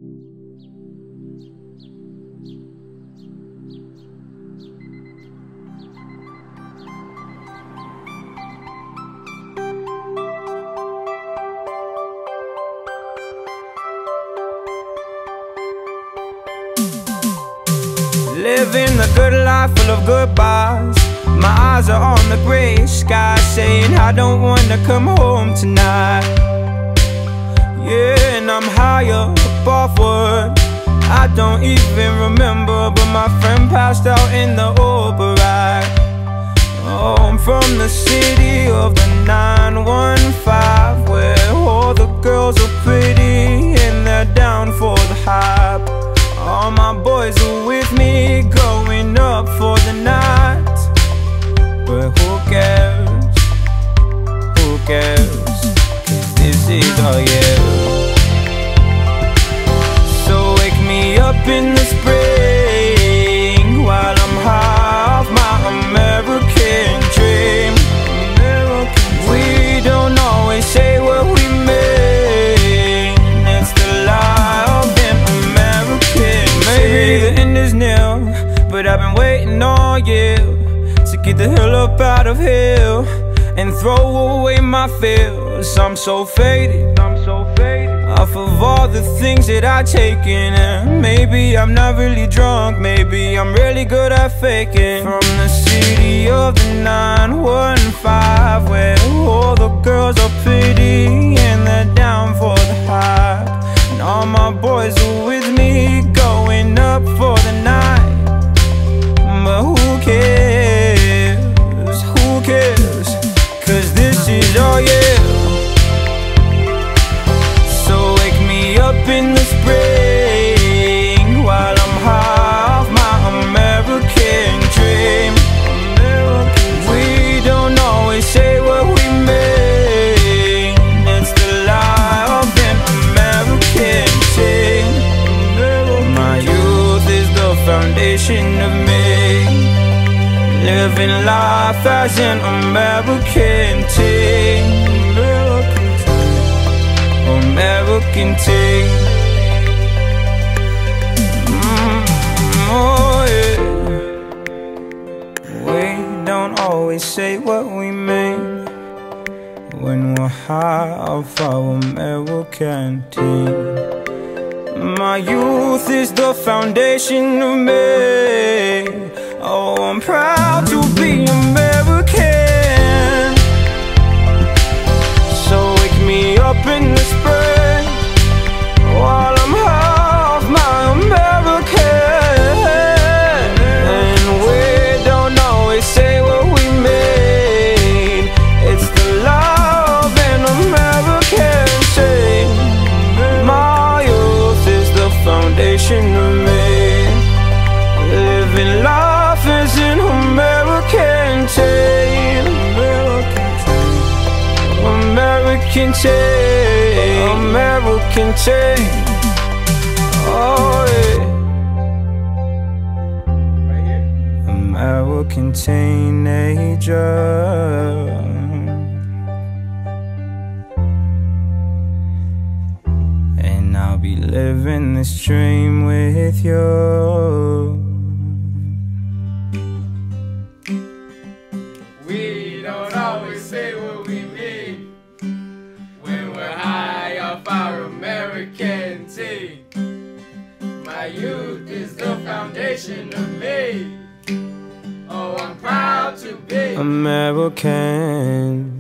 Living the good life full of goodbyes. My eyes are on the gray sky, saying I don't wanna come home tonight. Yeah, and I'm higher above what I don't even remember, but my friend passed out in the Uber ride. Oh, I'm from the city of the 915, where all the girls are pretty and they're down for the hype. All my boys are with me, going up for the night. But who cares? Who cares? 'Cause this is our year. So wake me up in the spring while I'm high off my American dream. We don't always say what we mean. It's the lie of an American. Maybe the end is near, but I've been waiting all year to get the hell up out of here and throw away my fears. I'm so faded, off of all the things that I've taken. And maybe I'm not really drunk, maybe I'm really good at faking. From the city of the 915, where all the girls are pretty and they're down for the hype. And all my boys are with me, going up for the night. But who cares? Who cares? 'Cause this is all year. So wake me up in the spring while I'm high off my American dream. We don't always say what we mean. It's the lie of an American dream. My youth is the foundation of me, living life as an American teen. American teen. Oh yeah. We don't always say what we mean when we're high off our American teen. My youth is the foundation of me. Oh, I'm proud to be American. So wake me up in the spring while I'm half my American. And we don't always say what we mean. It's the love and American thing. My youth is the foundation of me, living life as an American teen. American teen. American teen. Oh yeah. Right here. American teenager. And I'll be living this dream with you. We don't always say what we mean when we're high off our American tea. My youth is the foundation of me. Oh, I'm proud to be American.